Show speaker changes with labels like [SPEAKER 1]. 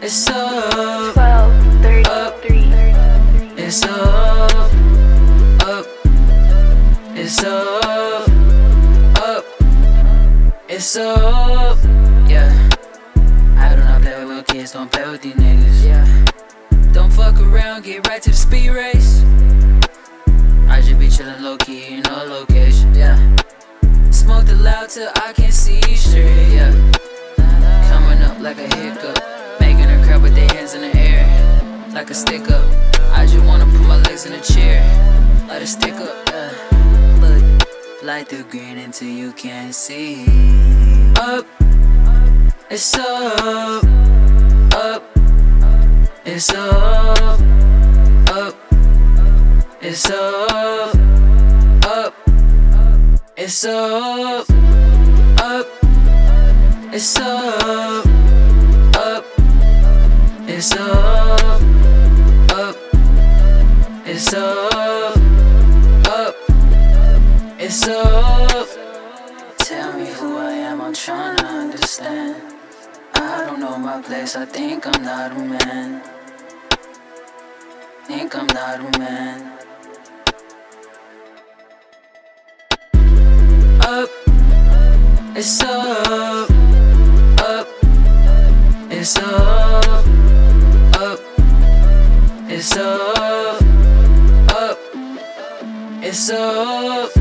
[SPEAKER 1] It's up,
[SPEAKER 2] 12:33.
[SPEAKER 1] it's up, it's up, it's up. Yeah, I do not play with little kids, don't play with these niggas. Yeah, don't fuck around, get right to the speed race. I just be chillin' low key, no location. Yeah, smoked it loud till I can't see straight. Yeah, coming up like a hiccup, making her crowd with their hands in the air like a stick up. I just wanna put my legs in a chair, let it stick up. Look, light the green until you can't see. Up, it's up, it's up, it's up, it's up, it's up, it's up, it's up, it's up. Tell me who I am, I'm trying to understand. I don't know my place, I think I'm not a man. Think I'm not a man. Up, it's up, it's up, it's up, it's up.